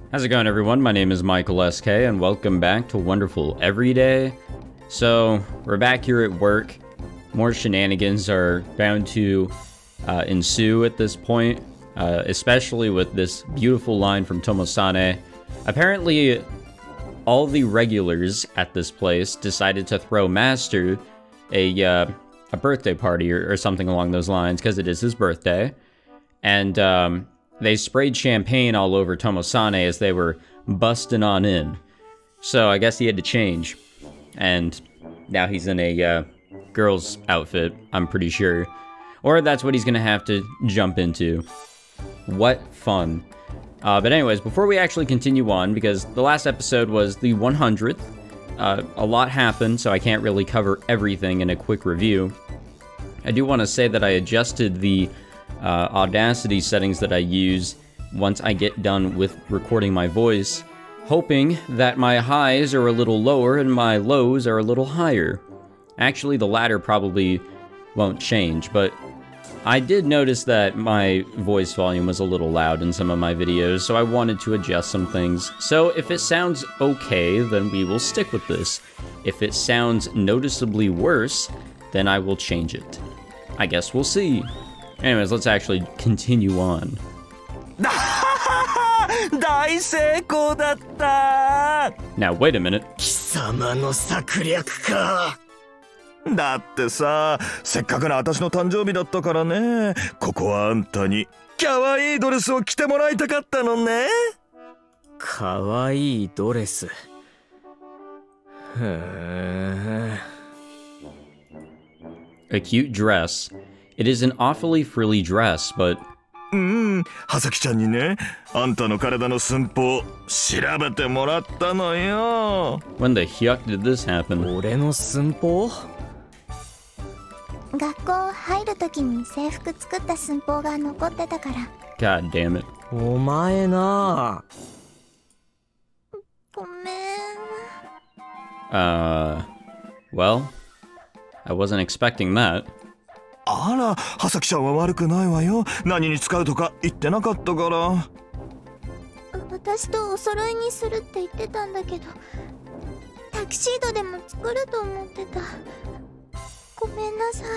How's it going, everyone? My name is Michael SK, and welcome back to Wonderful Everyday. So, we're back here at work. More shenanigans are bound to ensue at this point, especially with this beautiful line from Tomo-sane. Apparently, all the regulars at this place decided to throw Master a birthday party or something along those lines, because it is his birthday. And, they sprayed champagne all over Tomo-sane as they were busting on in. So I guess he had to change. And now he's in a girl's outfit, I'm pretty sure. Or that's what he's gonna have to jump into. What fun. But anyways, before we actually continue on, because the last episode was the 100th, a lot happened, so I can't really cover everything in a quick review. I do want to say that I adjusted the Audacity settings that I use once I get done with recording my voice, hoping that my highs are a little lower and my lows are a little higher. Actually, the latter probably won't change, but I did notice that my voice volume was a little loud in some of my videos, so I wanted to adjust some things. So if it sounds okay, then we will stick with this. If it sounds noticeably worse, then I will change it. I guess we'll see. Anyways, let's actually continue on. Now, wait a minute. だってさ、せっかくの私の誕生日だったからね。ここはあんたに可愛いドレスを着てもらいたかったのね。 可愛いドレス。 A cute dress. It is an awfully frilly dress, but... はさきちゃんにね、あんたの体の寸法調べてもらったのよ。 When the yuck did this happen? 俺の寸法？ 学校入るときに制服作った寸法が残ってたから。 God damn it. お前な。 ごめん。 Well, I wasn't expecting that. あら、はさきちゃんは悪くないわよ。何に使うとか言ってなかったから。 私とお揃いにするって言ってたんだけど、タキシードでも作ると思ってた。ごめんなさい。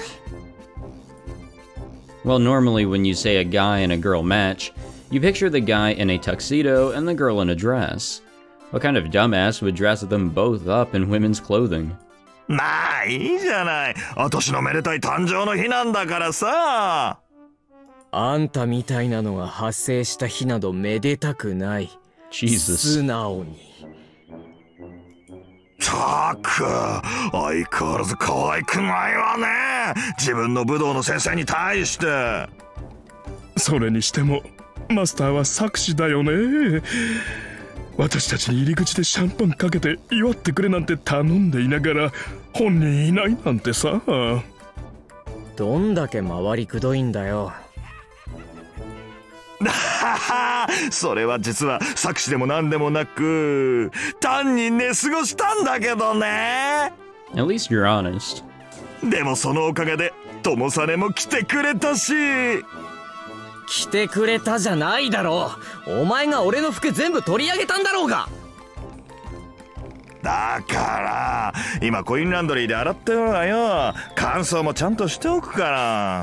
Well, normally when you say a guy and a girl match, you picture the guy in a tuxedo and the girl in a dress. What kind of dumbass would dress them both up in women's clothing? まあいいじゃない。私のめでたい誕生の日なんだからさ。 あんたみたいなのが発生した日などめでたくない。 Jesus. 素直に。 たく、相変わらず可愛くないわね。自分の武道の先生に対して。 それにしてもマスターは策士だよね。私たちに入り口でシャンパンかけて祝ってくれなんて頼んでいながら本人いないなんてさ。 どんだけ回りくどいんだよ。 それは実は策士でも何でもなく、単に寝過ごしたんだけどね。 At least you're honest. でもそのおかげでTomo-saneも来てくれたし。 来てくれたじゃないだろう。お前が俺の服全部取り上げたんだろうが。 だから今コインランドリーで洗ってるわよ。乾燥もちゃんとしておくから。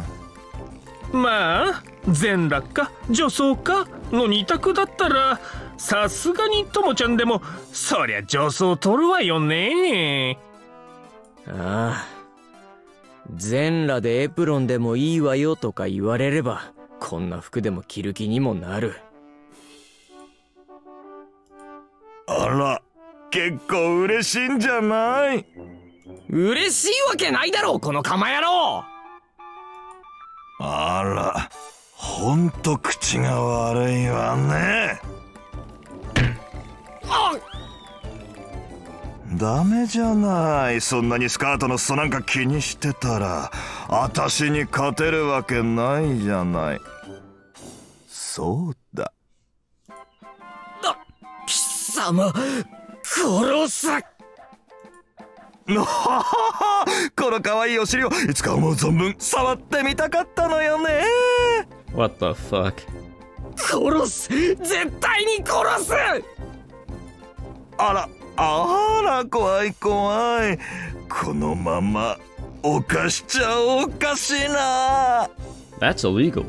まあ全裸か女装かの二択だったらさすがにともちゃんでもそりゃ女装取るわよね。 ああ、全裸でエプロンでもいいわよとか言われればこんな服でも着る気にもなる。 あら、結構嬉しいんじゃない？ 嬉しいわけないだろうこの釜野郎。 あら、ほんと口が悪いわね。ダメじゃない。そんなにスカートの裾なんか気にしてたら私に勝てるわけないじゃない。そうだ。 貴様殺す。 この可愛いお尻をいつか思う存分触ってみたかったのよね。 What the fuck? 殺す、絶対に殺す。 あら怖い怖い。このまま犯しちゃおうかしら。 That's illegal.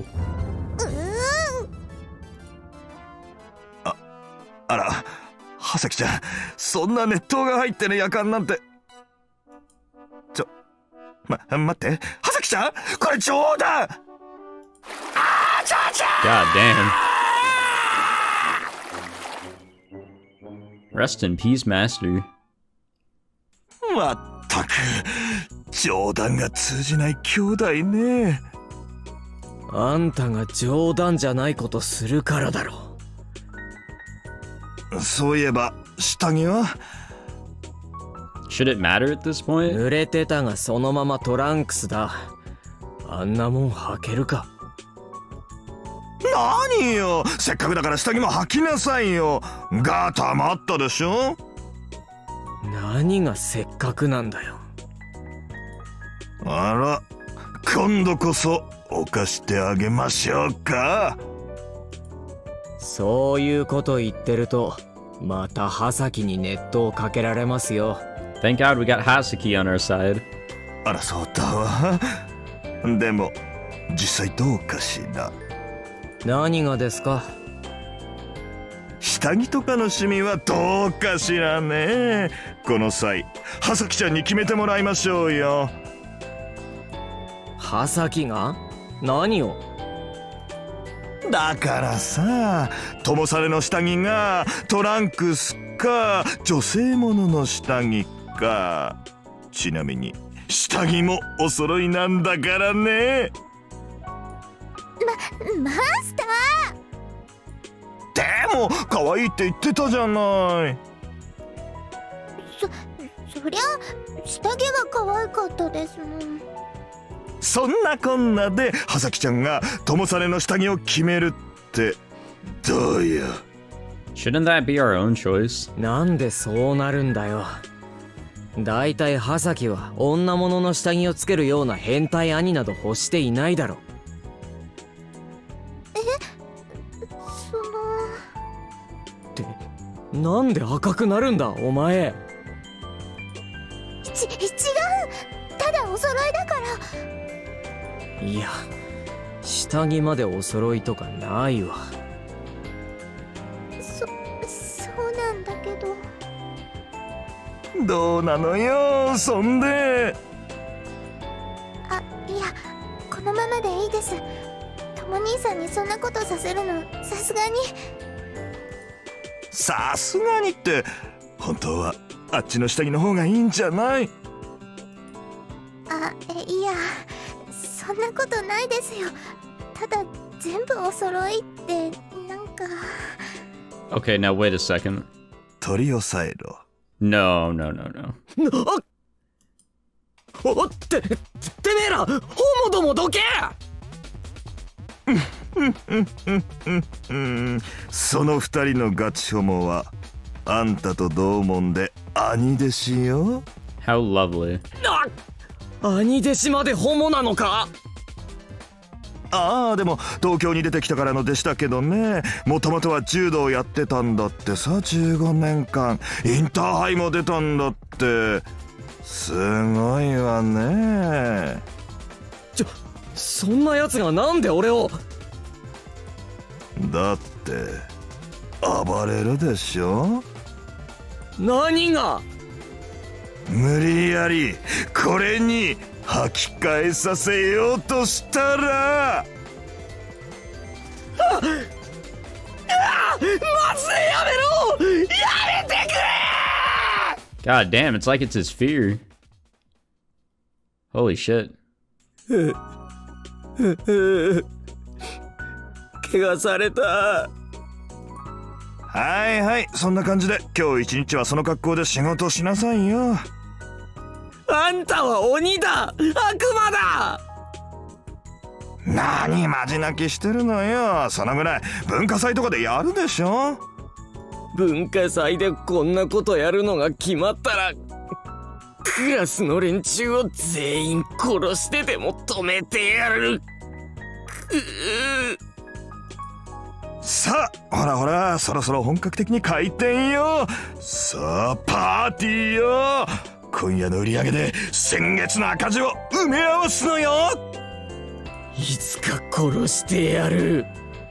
あら、葉崎ちゃん、そんな熱湯が入ってるやかんなんて。待って、葉崎ちゃん、これ冗談。 God damn. Rest in peace, Master. まったく、冗談が通じない兄弟ね。 あんたが冗談じゃないことするからだろ。 そういえば下着は Should it matter at this point? 濡れてたがそのままトランクスだ。あんなもん履けるか。 何よ、せっかくだから下着も履きなさいよ。ガーターもあったでしょ。 何がせっかくなんだよ。 あら、今度こそ犯してあげましょうか。 そういうこと言ってるとまた葉崎に熱湯をかけられますよ。 Thank God we got Hasaki on our side. あら、そうだわ。でも実際どうかしら。 何がですか。 下着とかの趣味はどうかしらね。この際葉崎ちゃんに決めてもらいましょうよ。 葉崎が何を。 だからさ、友されの下着がトランクスか女性ものの下着か。ちなみに下着もお揃いなんだからね。 マスタでも可愛いって言ってたじゃない。 ー、そりゃ下着が可愛かったですもん。 そんなこんなで葉崎ちゃんが友されの下着を決めるってどうよ。 Shouldn't that be our own choice? なんでそうなるんだよ。だいたい葉崎は女物の下着をつけるような変態兄など欲していないだろ。ってなんで赤くなるんだお前。 違う、ただお揃いだから。 いや、下着までお揃いとかないわ。 そうなんだけど。 どうなのよ、そんで。 いや、このままでいいです。とも兄さんにそんなことさせるのさすがに。 さすがにって本当はあっちの下着の方がいいんじゃない。 いや、そんなことないですよ。ただ全部お揃いってなんか。 Okay, now wait a second. 取り押さえろ。 No. おってめえらホモどもどけ。 その二人のガチホモはあんたと同門で兄弟子よ。 How lovely. 兄弟子までホモなのか。 ああ、でも東京に出てきたからの弟子だけどね。もともとは柔道やってたんだってさ。15年間インターハイも出たんだって。すごいわね。 そんなやつがなんで俺を。 だって暴れるでしょ。 何が。 無理やりこれに履き替えさせようとしたら。 まずい、やめろ、やめてくれ。 God damn, it's like it's his fear. Holy shit. 怪我された。 はいはい、そんな感じで今日一日はその格好で仕事しなさいよ。 あんたは鬼だ、悪魔だ。 何マジ泣きしてるのよ。そのぐらい文化祭とかでやるでしょ。 文化祭でこんなことやるのが決まったらクラスの連中を全員殺してでも止めてやる。 さあ、ほらほら、そろそろ本格的に開店よ。さあ、パーティーよ。今夜の売り上げで先月の赤字を埋め合わすのよ。 いつか殺してやる。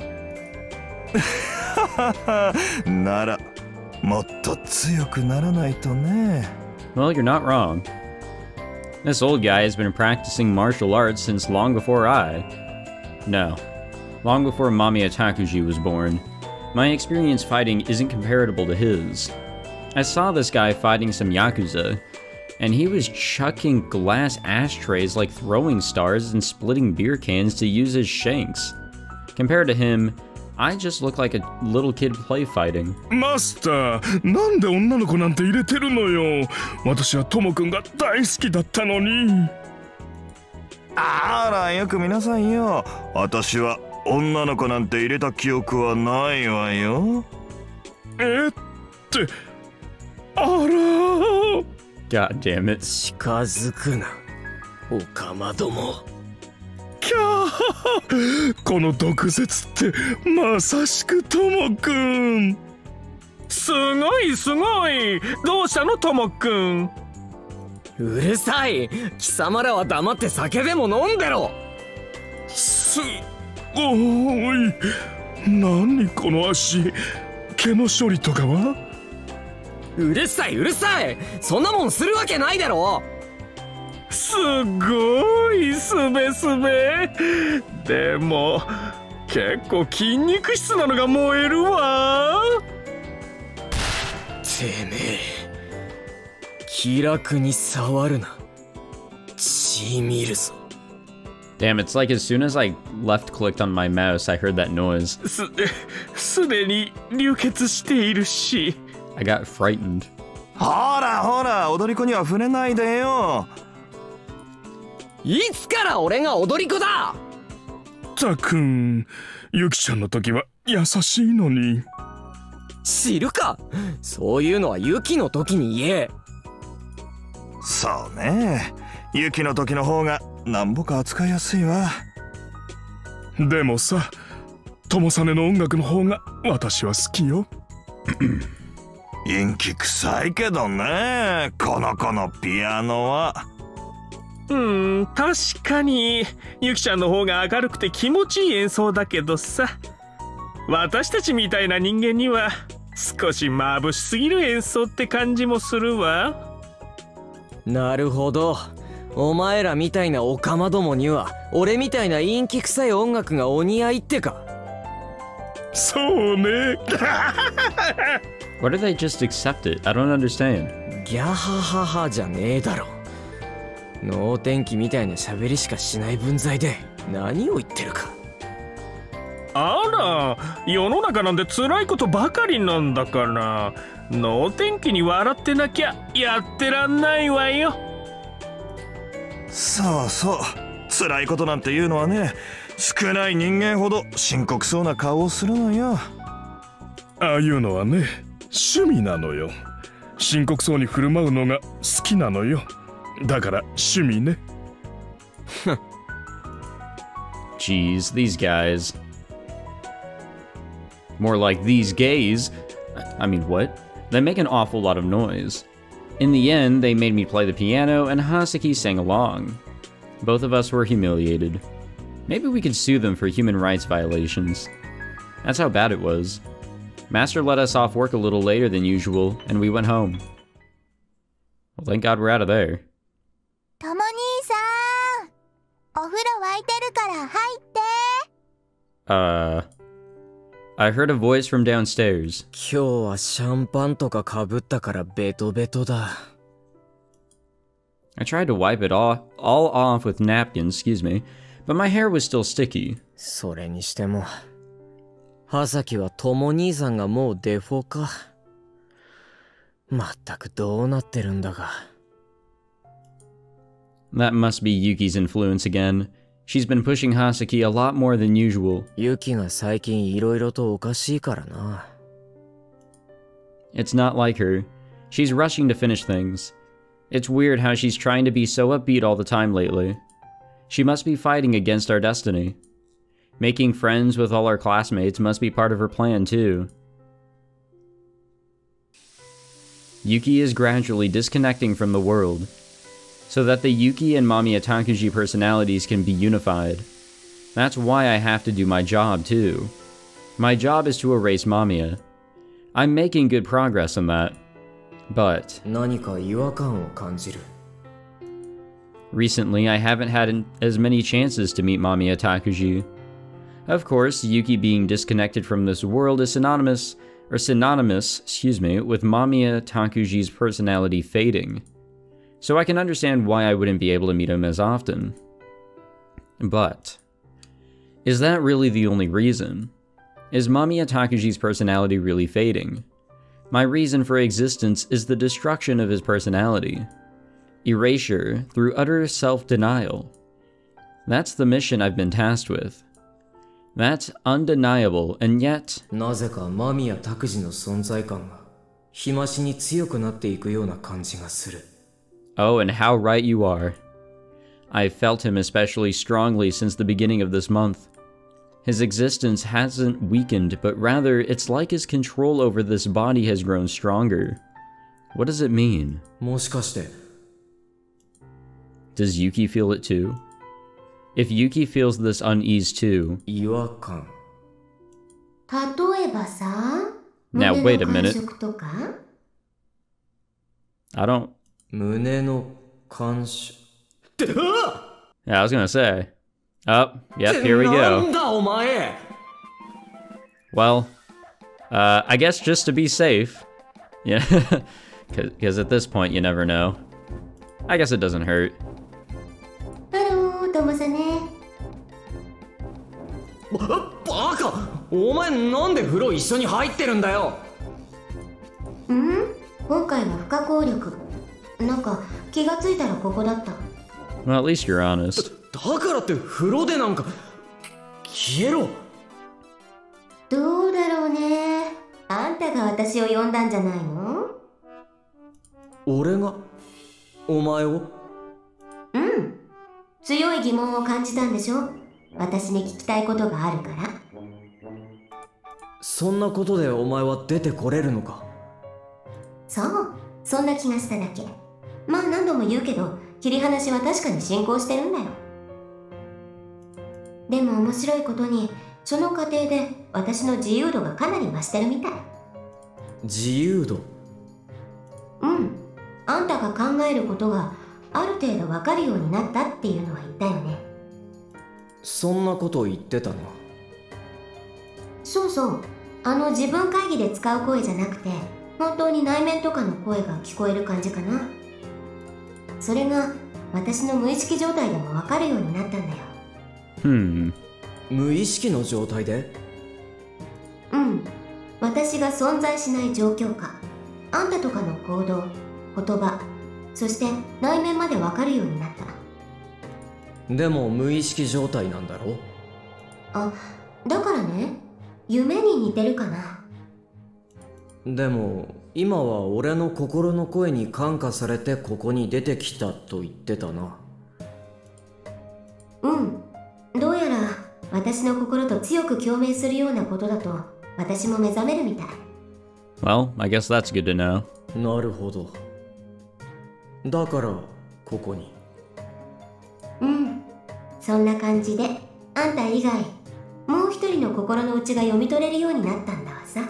なら、もっと強くならないとね。 Well, you're not wrong. This old guy has been practicing martial arts since long before No, long before Mamiya Takuji was born. My experience fighting isn't comparable to his. I saw this guy fighting some Yakuza, and he was chucking glass ashtrays like throwing stars and splitting beer cans to use as shanks. Compared to him, I just look like a little kid play fighting. マスター、なんで女の子なんて入れてるのよ。私はトモくんが大好きだったのに。 あら、よく見なさいよ。私は女の子なんて入れた記憶はないわよ。 あら。 God damn it. 近づくな、オカマども。 キャー、この毒舌ってまさしくトモくん。 すごいすごい。どうしたのトモくん。 うるさい。貴様らは黙って酒でも飲んでろ。 すごい。何この足。毛の処理とかは？ うるさいうるさい。そんなもんするわけないだろ。 すごいすべすべ。でも結構筋肉質なのが燃えるわ。 てめえ、気楽に触るな。血見るぞ。 Damn, it's like as soon as I left-clicked on my mouse, I heard that noise. すでに流血しているし。 I got frightened. ほらほら、踊り子には触れないでよ。 いつから俺が踊り子だ。 たくん、ユキちゃんの時は優しいのに。 知るか。そういうのはユキの時に言え。 そうね、ユキの時の方がなんぼか扱いやすいわ。 でもさ、トモサネの音楽の方が私は好きよ。 陰気臭いけどね、この子のピアノは。 確かにユキちゃんの方が明るくて気持ちいい演奏だけどさ、私たちみたいな人間には少し眩しすぎる演奏って感じもするわ。 なるほど。お前らみたいなオカマどもには俺みたいな陰気臭い音楽がお似合いってか。 そうね。 Why did they just accept it? I don't understand. ギャハハハじゃねえだろ。能天気みたいな喋りしかしない分際で何を言ってるか。 あら、世の中なんて辛いことばかりなんだから、能天気に笑ってなきゃやってらんないわよ。 そうそう、辛いことなんていうのはね、少ない人間ほど深刻そうな顔をするのよ。 ああいうのはね、趣味なのよ。深刻そうに振る舞うのが好きなのよ。だから趣味ね。 Jeez, these guys. More like these gays. I mean, what? They make an awful lot of noise. In the end, they made me play the piano and Haseki sang along. Both of us were humiliated. Maybe we could sue them for human rights violations. That's how bad it was. Master let us off work a little later than usual, and we went home. Well, thank God we're out of there. とも兄さん、お風呂沸いてるから入って。 I heard a voice from downstairs. 今日はシャンパンとかかぶったからベトベトだ。 I tried to wipe it all off with napkins, but my hair was still sticky. それにしても、葉崎はとも兄さんがもうデフォか。まったくどうなってるんだか。 That must be Yuki's influence again. She's been pushing Haseki a lot more than usual. ユキが最近いろいろとおかしいからな。 It's not like her. She's rushing to finish things. It's weird how she's trying to be so upbeat all the time lately. She must be fighting against our destiny. Making friends with all our classmates must be part of her plan too. Yuki is gradually disconnecting from the world, so that the Yuki and Mamiya Takuji personalities can be unified. That's why I have to do my job too. My job is to erase Mamiya. I'm making good progress on that, but 何か違和感を感じる。 recently I haven't had as many chances to meet Mamiya Takuji. Of course, Yuki being disconnected from this world is synonymous, with Mamiya Takuji's personality fading. So I can understand why I wouldn't be able to meet him as often. But is that really the only reason? Is Mamiya Takuji's personality really fading? My reason for existence is the destruction of his personality. Erasure through utter self-denial. That's the mission I've been tasked with. That's undeniable, and yet... なぜか間宮拓司の存在感が日増しに強くなっていくような感じがする。 Oh, and how right you are. I've felt him especially strongly since the beginning of this month. His existence hasn't weakened, but rather it's like his control over this body has grown stronger. What does it mean? もしかして Does Yuki feel it too? If Yuki feels this unease too... 違和感。 例えばさ、 Now wait a 胸 minute. の感触とか I don't... 胸の感触。って、 Yeah, I was gonna say. Oh, yep, here we な go. んだお前。 Well, I guess just to be safe. Yeah, because at this point you never know. I guess it doesn't hurt. ハロー、ともさね。 バカ！お前なんで風呂一緒に入ってるんだよ。 今回は不可抗力。なんか気がついたらここだった。 Well, at least you're honest. だからって風呂でなんか消えろ。 どうだろうね。あんたが私を呼んだんじゃないの？ 俺がお前を？ 強い疑問を感じたんでしょ？私に聞きたいことがあるから。 そんなことでお前は出てこれるのか？ そう、そんな気がしただけ。まあ何度も言うけど、切り離しは確かに進行してるんだよ。でも面白いことに、その過程で私の自由度がかなり増してるみたい。 自由度？ あんたが考えることがある程度わかるようになったっていうのは言ったよね。 そんなこと言ってたな。 そうそう、自分会議で使う声じゃなくて、本当に内面とかの声が聞こえる感じかな。それが私の無意識状態でもわかるようになったんだよ。 無意識の状態で？ 私が存在しない状況下、あんたとかの行動、言葉、そして内面までわかるようになった。 でも無意識状態なんだろ？ あ、だからね、夢に似てるかな。 でも今は俺の心の声に感化されてここに出てきたと言ってたな。 どうやら私の心と強く共鳴するようなことだと私も目覚めるみたい。 Well, I guess that's good to know. なるほど。だからここに。 そんな感じであんた以外もう一人の心の内が読み取れるようになったんだわさ。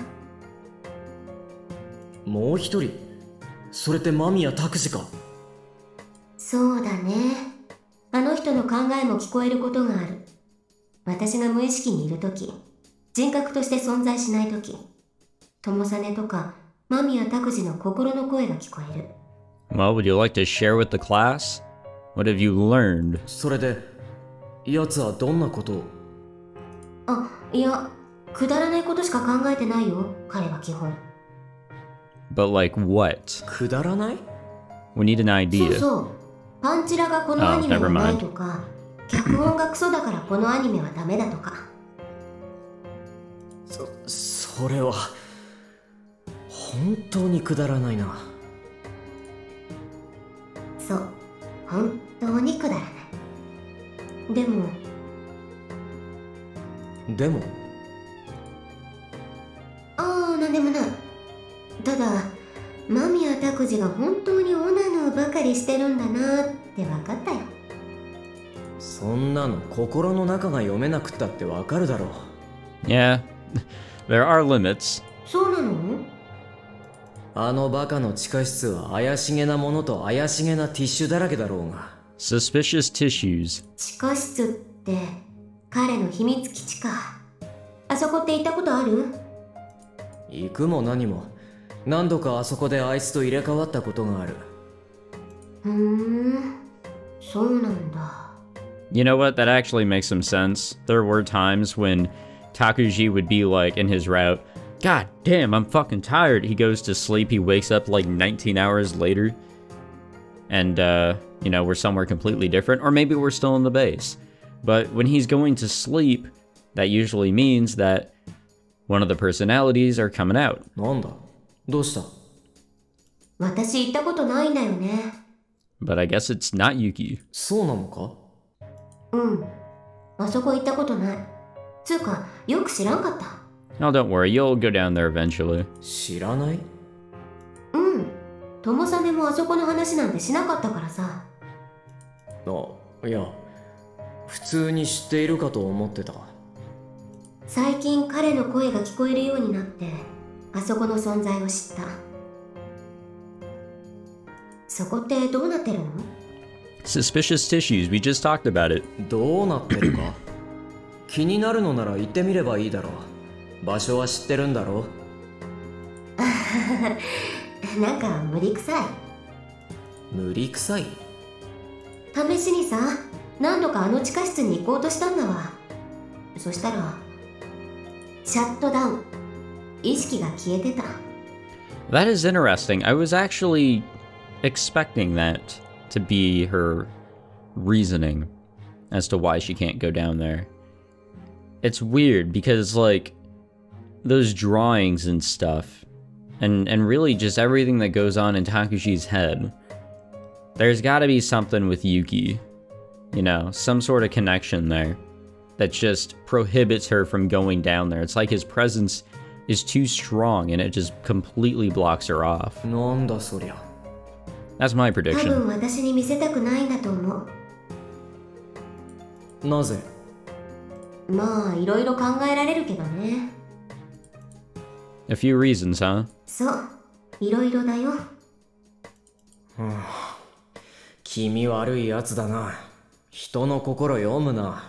もう一人？それって間宮拓司か？ そうだね。あの人の考えも聞こえることがある。私が無意識にいるとき、人格として存在しないとき、友実とか間宮拓司の心の声が聞こえる。 Well, would you like to share with the class? What have you learned? それで奴はどんなことを？ あ、いや、くだらないことしか考えてないよ、彼は基本。 But like what? くだらない？ We need an そう idea. そう、パンチラがこのアニメはないとか、脚本がクソだからこのアニメはダメだとか。 それは本当にくだらないな。 そう、本当にくだらない。でもでもああ、なんでもない。ただ間宮拓司が本当にオナヌーばかりしてるんだなって分かったよ。 そんなの心の中が読めなくったってわかるだろう。 Yeah, there are limits. そうなの？ あのバカの地下室は怪しげなものと怪しげなティッシュだらけだろうが。 Suspicious tissues. 地下室って彼の秘密基地か。あそこって行ったことある？ 行くも何も何度かあそこであいつと入れ替わったことがある。 そうなんだ。 You know what? That actually makes some sense. There were times when Takuji would be like in his route, God damn, I'm fucking tired. He goes to sleep, he wakes up like 19 hours later. And, you know, we're somewhere completely different. Or maybe we're still in the base. But when he's going to sleep, that usually means that one of the personalities are coming out. なんだどうした？ 私行ったことないんだよね。 But I guess it's not Yuki. そうなのか？ あそこ行ったことない。つうか、よく知らんかった。 Oh, don't worry, you'll go down there eventually. 知らない？ 友さねもあそこの話なんてしなかったからさ。 いや、普通に知っているかと思ってた。 最近彼の声が聞こえるようになって、あそこの存在を知った。そこってどうなってるの？ Suspicious tissues, we just talked about it. どうなってるか気になるのなら行ってみればいいだろう。場所は知ってるんだろう。 なんか無理くさい。 無理くさい？ 試しにさ、何度かあの地下室に行こうとしたんだわ。そしたらシャットダウン、意識が消えてた。 That is interesting. I was actually expecting that to be her reasoning as to why she can't go down there. It's weird because, like, those drawings and stuff, and really just everything that goes on in Takushi's head, there's gotta be something with Yuki. You know, some sort of connection there that just prohibits her from going down there. It's like his presence is too strong and it just completely blocks her off. なんだそりゃ。 That's my 多 prediction. 分私に見せたくないんだと思う。 なぜ？ まあいろいろ考えられるけどね。 A few reasons, huh? そう、いろいろだよ。 気味悪いやつだな。人の心読むな。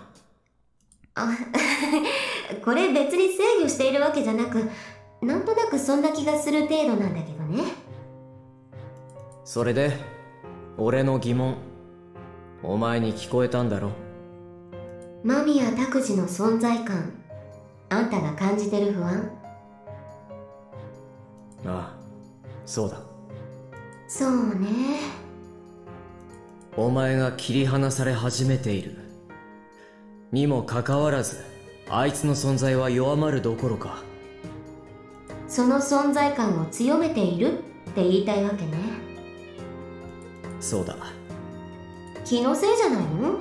これ別に制御しているわけじゃなく、なんとなくそんな気がする程度なんだけどね。 それで俺の疑問、お前に聞こえたんだろ？ 間宮拓司の存在感、あんたが感じてる不安？ ああ、そうだ。 そうね。 お前が切り離され始めているにもかかわらず、あいつの存在は弱まるどころか、 その存在感を強めているって言いたいわけね。 そうだ。 気のせいじゃないの？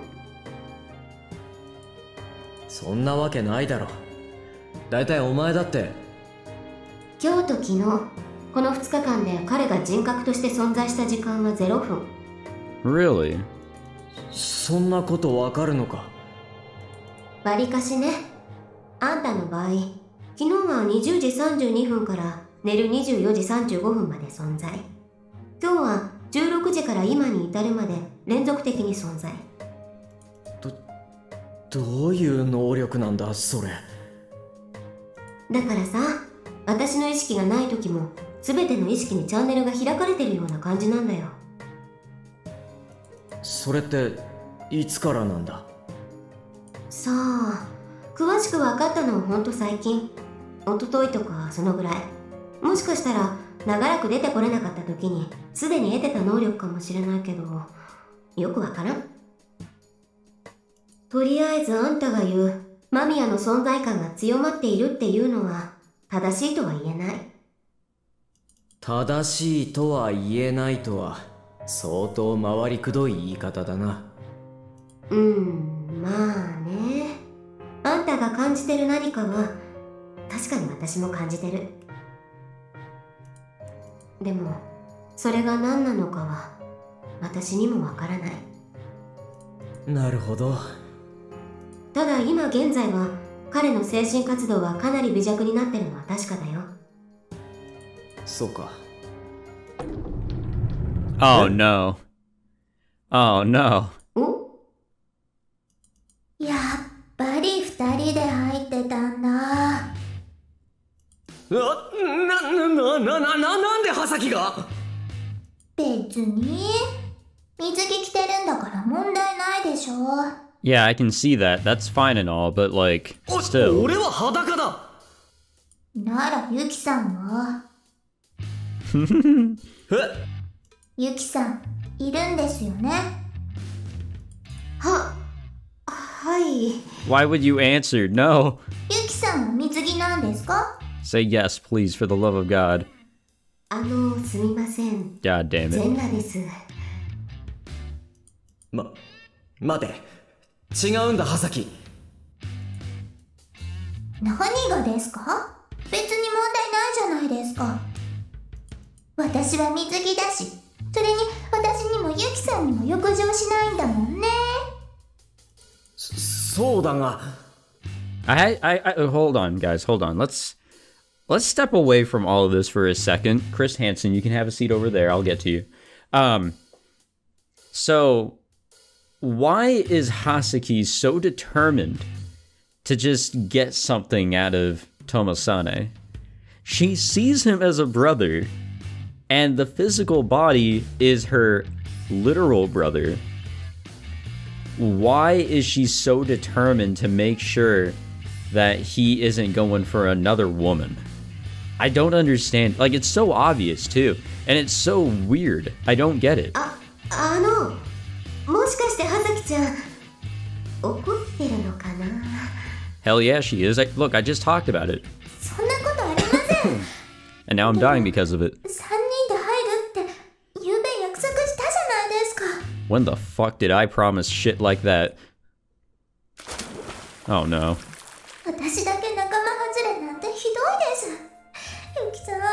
そんなわけないだろ。だいたいお前だって。 今日と昨日、この2日間で彼が人格として存在した時間は0分。 Really? そんなことわかるのか？ わりかしね。あんたの場合、昨日は20時32分から寝る24時35分まで存在。今日は16時から今に至るまで連続的に存在。 どういう能力なんだそれ？ だからさ、私の意識がない時も全ての意識にチャンネルが開かれてるような感じなんだよ。 それっていつからなんだ？ さあ、詳しく分かったのはほんと最近。一昨日とかそのぐらい。もしかしたら長らく出てこれなかった時にすでに得てた能力かもしれないけど、よくわからん。とりあえずあんたが言う間宮の存在感が強まっているっていうのは正しいとは言えない。 正しいとは言えないとは相当回りくどい言い方だな。 まあね。あんたが感感じてる何かは確かに私も感じてる。でもそれが何なのかは私にもわからない。 なるほど。 ただ今現在は彼の精神活動はかなり微弱になってるのは確かだよ。 そうか。 Oh no. Oh no. お、 やっぱり二人で入ってたんだ。 なんで葉咲が？ 別に水着着てるんだから問題ないでしょ。 Yeah, I can see that. That's fine and all, but like, still. 俺は裸だ。 ならユキさんは？ え？ ユキさんいるんですよね？ はい。 Why would you answer? No. ユキさんは水着なんですか？ Say yes, please, for the love of God. すみません。 God damn it. 全裸です。 待て。違うんだ、葉咲。 何がですか？別に問題ないじゃないですか。私は水着だし、それに私にもユキさんにも浴場しないんだもんね。 そうだが。 Hold on, guys, hold on. Let's step away from all of this for a second. Chris Hansen, you can have a seat over there. I'll get to you. So, why is Hasaki so determined to just get something out of Tomosane? She sees him as a brother, and the physical body is her literal brother. Why is she so determined to make sure that he isn't going for another woman? I don't understand. Like, it's so obvious, too. And it's so weird. I don't get it. もしかして葉咲ちゃん怒ってるのかな？ Hell yeah, she is. Look, I just talked about it. そんなことありません。 And now I'm dying because of it. 3人で入るってゆうべ約束したじゃないですか。 When the fuck did I promise shit like that? Oh no. 私だけ仲間外れなんてひどいです。ユキさん。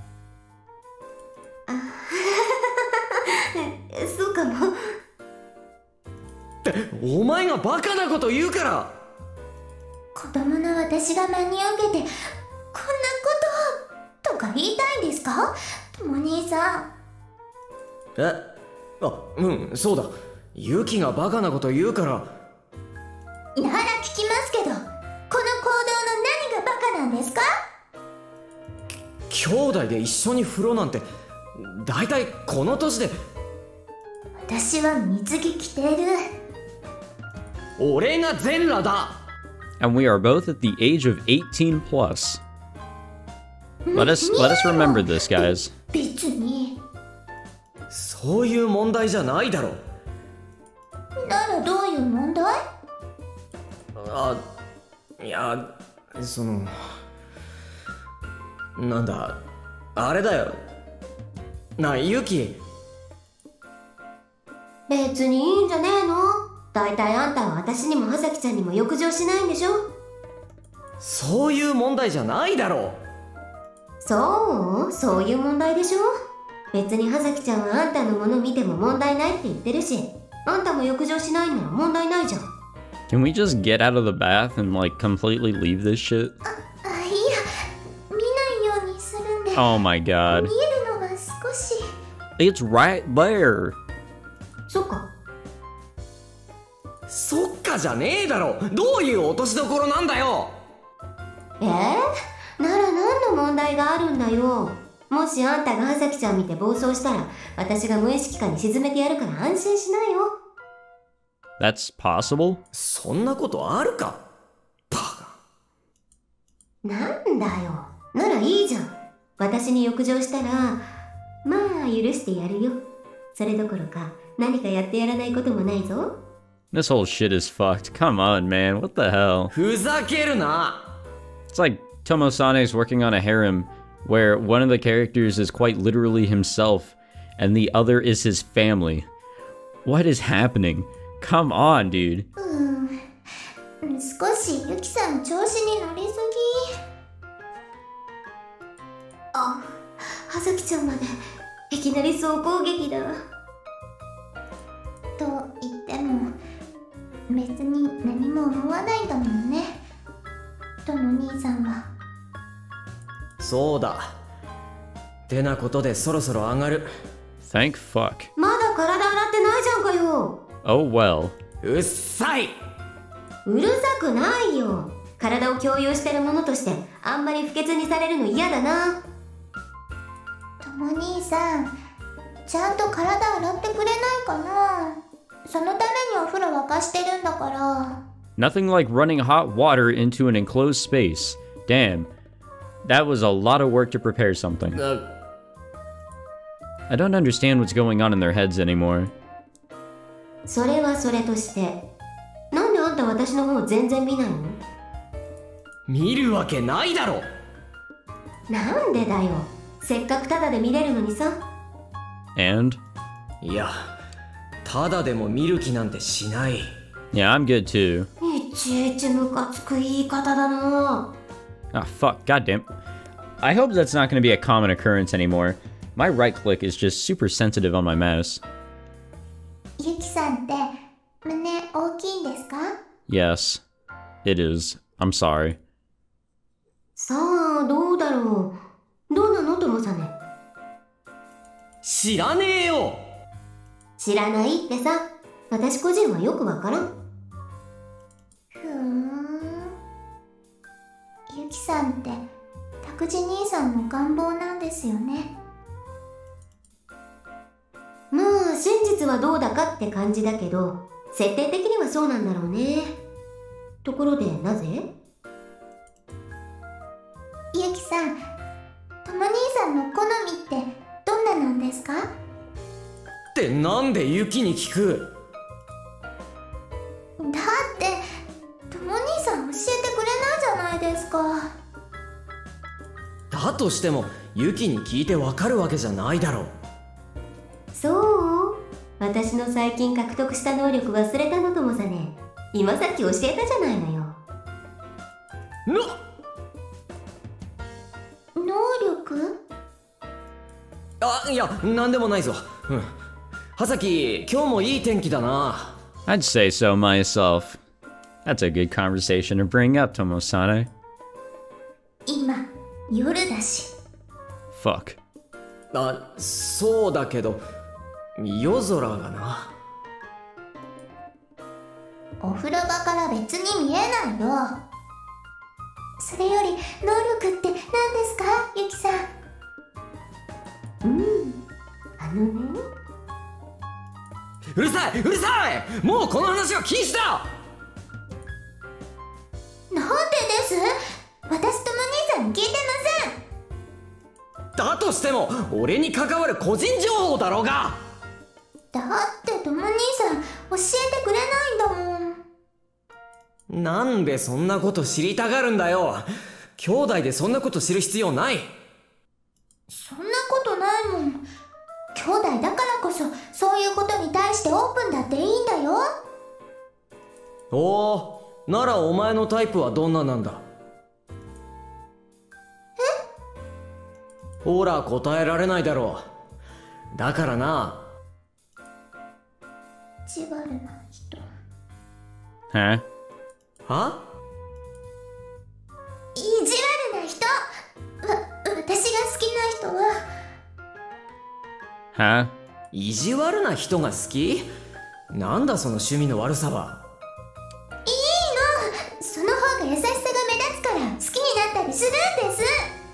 そうかも。 お前がバカなこと言うから。 子供の私が真に受けてこんなこととか言いたいんですか？とも兄さん。 そうだ。ユキがバカなこと言うから。 なら聞きますけど、この行動の何がバカなんですか？ 兄弟で一緒に風呂なんてだいたいこの年で。 私は水着着てる。 俺が全裸だ。 And we are both at the age of 18 plus. Let us remember this, guys. 別に。 そういう問題じゃないだろ。 ならどういう問題？ いや、なんだ、あれだよ。なあ、ユキ。 別にいいんじゃねえの？だいたいあんたは私にも葉咲ちゃんにも浴場しないんでしょ？ そういう問題じゃないだろ。 そういう問題でしょ？別に葉咲ちゃんはあんたのもの見ても問題ないって言ってるし、あんたも浴場しないなら問題ないじゃん。 Can we just get out of the bath and like completely leave this shit? いや、見ないようにするんで。 Oh my god. 見えるのは少し。 It's right there. そっか。 そっかじゃねえだろ。どういう落としどころなんだよ。 なら何の問題があるんだよ。もしあんたが葉咲ちゃん見て暴走したら、私が無意識下に沈めてやるから安心しないよ。 That's possible? そんなことあるか。バカ。 なんだよ。ならいいじゃん。私に浴場したら、まあ許してやるよ。それどころか何かやってやらないこともないぞ。 This whole shit is fucked. Come on, man. What the hell? ふざけるな。 It's like Tomosane's working on a harem where one of the characters is quite literally himself and the other is his family. What is happening? Come on, dude. 少しユキさん調子に乗りすぎ。 あ、葉月ちゃんまでいきなり総攻撃だ。 と言っても別に何も思わないんだもんね、トモ兄さんは。 そうだ。てなことでそろそろ上がる。 Thank fuck. まだ体洗ってないじゃんかよ。 Oh well. うっさい。 うるさくないよ。体を共有してるものとしてあんまり不潔にされるの嫌だな。 トモ兄さん、ちゃんと体洗ってくれないかな。そのためにお風呂沸かしてるんだから。 Nothing like running hot water into an enclosed space. Damn. That was a lot of work to prepare something. I don't understand what's going on in their heads anymore. それはそれとして、なんであんた私の方全然見ないの？ 見るわけないだろ。 なんでだよ。せっかくタダで見れるのにさ。 And? いや、ただでも見る気なんてしない。 Yeah, I'm good too. いちいちムカつく言い方だな。 Ah, fuck. Goddamn. I hope that's not going to be a common occurrence anymore. My right click is just super sensitive on my mouse. ユキさんって胸大きいんですか？ Yes, it is. I'm sorry. さあ、どうだろう。どうなの、ともさね。 知らねえよ。 知らないってさ、私個人はよくわからん。 ユキさんって拓司兄さんの願望なんですよね。 まあ真実はどうだかって感じだけど、設定的にはそうなんだろうね。ところでなぜ？ ユキさん、トモ兄さんの好みってどんななんですか？ ってなんでユキに聞く？ だってトモ兄さん教えてくれないじゃないですか。 だとしてもユキに聞いてわかるわけじゃないだろう。 そう？私の最近獲得した能力忘れたのともさね。今さっき教えたじゃないのよ。 能力？ あ、いや、なんでもないぞ。うん。葉崎、今日もいい天気だな。 I'd say so myself. That's a good conversation to bring up, Tomosane. 今夜だし。 Fuck. あ、そうだけど夜空がな。 お風呂場から別に見えないよ。それより能力って何ですか、ユキさん？ ね。 うるさい、うるさい。もうこの話は禁止だ。 なんでです？私とも兄さんに聞いてません。 だとしても俺に関わる個人情報だろうが。 だってとも兄さん教えてくれないんだもん。 なんでそんなこと知りたがるんだよ。兄弟でそんなこと知る必要ない。 そんなことないもん。兄弟だからこそそういうことに対してオープンだっていいんだよ。 おお、ならお前のタイプはどんななんだ？ほら答えられないだろう。だからな。 意地悪な人。 Huh? は？ 意地悪な人。私が好きな人は。 Huh? 意地悪な人が好き？なんだその趣味の悪さは。 いいの。その方が優しさが目立つから好きになったりするんです。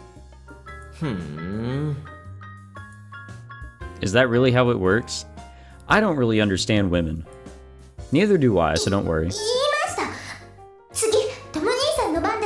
Is that really how it works? I don't really understand women. Neither do I, so don't worry. 言いました。次、とも兄さんの番です。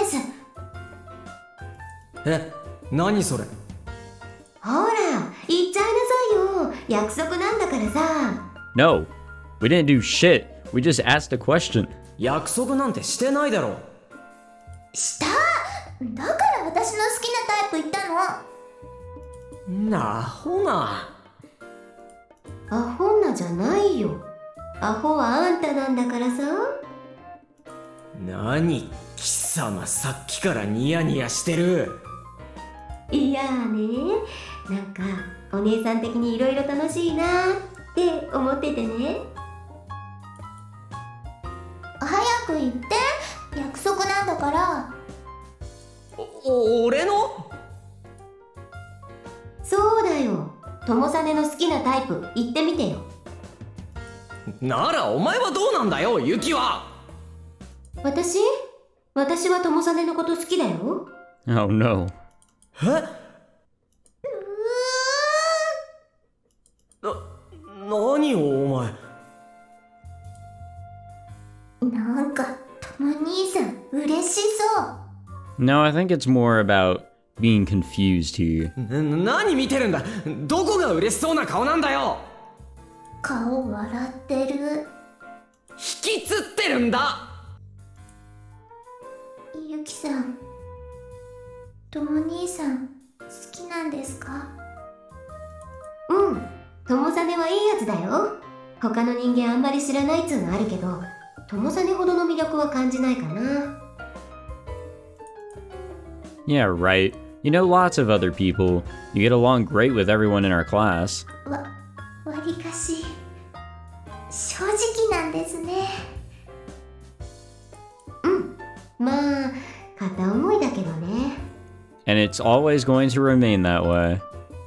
え、何それ？ ほら、言っちゃいなさいよ。約束なんだからさ。 No, we didn't do shit. We just asked a question. 約束なんてしてないだろ。 しただから私の好きなタイプ言ったの。 なアホな。 アホなじゃないよ。アホはあんたなんだからさ。 何貴様さっきからニヤニヤしてる。 いやーね、なんかお姉さん的にいろいろ楽しいなーって思っててね。 早く言って、約束なんだから。 俺の？ そうだよ、友実の好きなタイプ言ってみてよ。 ならお前はどうなんだよ、ユキは。 私は友実のこと好きだよ。 Oh no. 何よお前。 なんかとも兄さん嬉しそう。 No, I think it's more about being confused here. 何見てるんだ。どこが嬉しそうな顔なんだよ。 顔笑ってる。 引きつってるんだ。 ゆきさん、とも兄さん好きなんですか？ うん、友実はいいやつだよ。他の人間あんまり知らないっつうのあるけど、友実ほどの魅力は感じないかな。 Yeah, right. You know lots of other people. You get along great with everyone in our class. わりかし正直なんですね。 まあ片思いだけどね。 And it's always going to remain that way.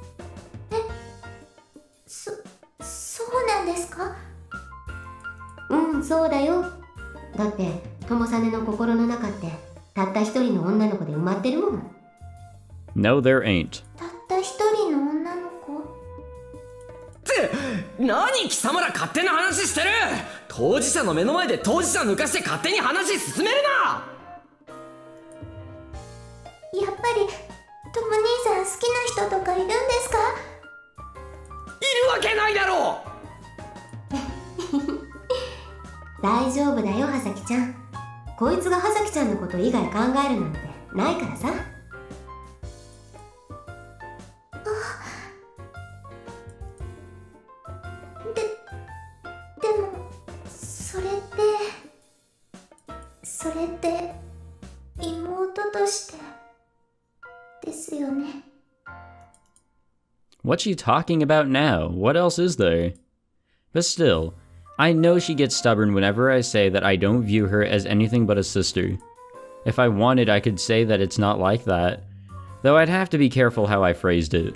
そうなんですか？ うん、そうだよ。だって友実の心の中ってたった一人の女の子で埋まってるもの。 No, there ain't. たった一人の女の子？ って何貴様ら勝手な話してる。当事者の目の前で当事者抜かして勝手に話進めるな。 やっぱりとも兄さん好きな人とかいるんですか？ いるわけないだろう。 大丈夫だよ、葉咲ちゃん。こいつが葉咲ちゃんのこと以外考えるなんてないからさ。 でもそれって妹としてですよね。 What's she talking about now? What else is there? But still, I know she gets stubborn whenever I say that I don't view her as anything but a sister. If I wanted, I could say that it's not like that. Though I'd have to be careful how I phrased it.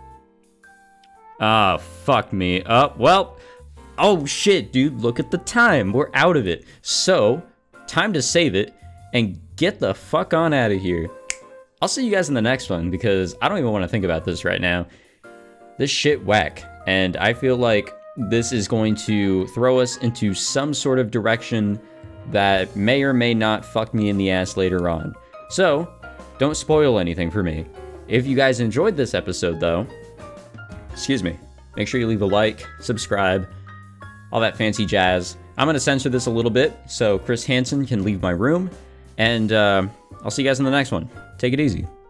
Ah, fuck me. Well, oh shit, dude, look at the time. We're out of it. So, time to save it and get the fuck on out of here. I'll see you guys in the next one because I don't even want to think about this right now. This shit whack, and I feel like this is going to throw us into some sort of direction that may or may not fuck me in the ass later on. So, don't spoil anything for me. If you guys enjoyed this episode though, excuse me, make sure you leave a like, subscribe, all that fancy jazz. I'm gonna censor this a little bit so Chris Hansen can leave my room, and I'll see you guys in the next one. Take it easy.